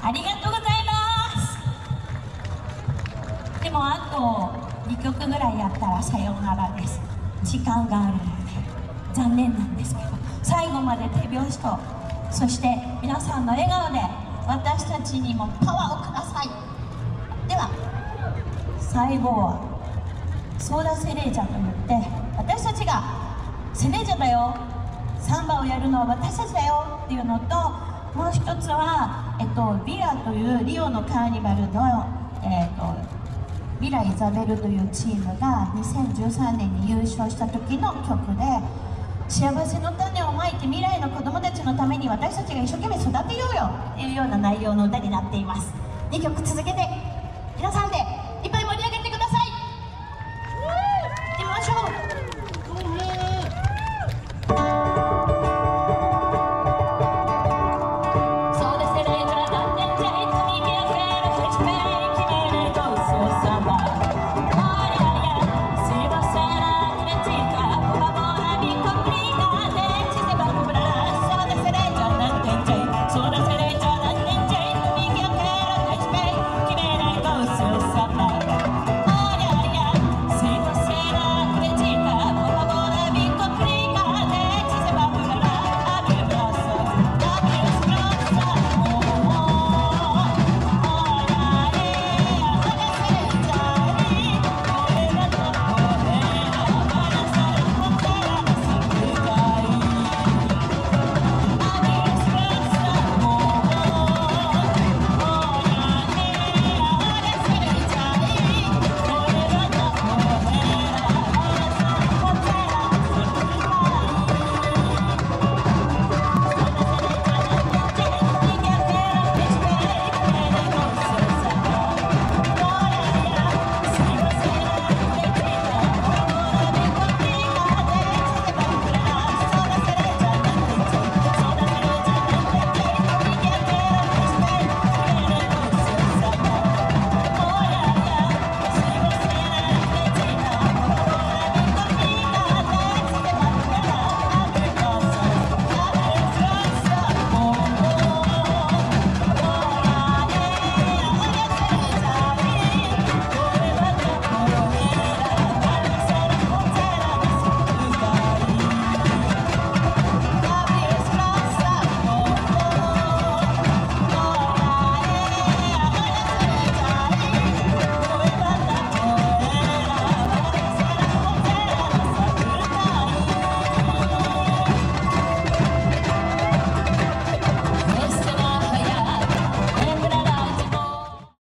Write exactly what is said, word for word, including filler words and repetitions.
ありがとうございます。でもあとにきょくぐらいやったらさようならです。時間があるので残念なんですけど、最後まで手拍子と、そして皆さんの笑顔で私たちにもパワーをください。では最後はソーダセレージャといって私たちがセレージャだよ、サンバをやるのは私たちだよっていうのと、もう一つは、えっと、ビラというリオのカーニバルの、えっと、ビライザベルというチームがにせんじゅうさんねんに優勝した時の曲で、幸せの種をまいて未来の子どもたちのために私たちが一生懸命育てようよっていうような内容の歌になっています。にきょく続けて皆さんで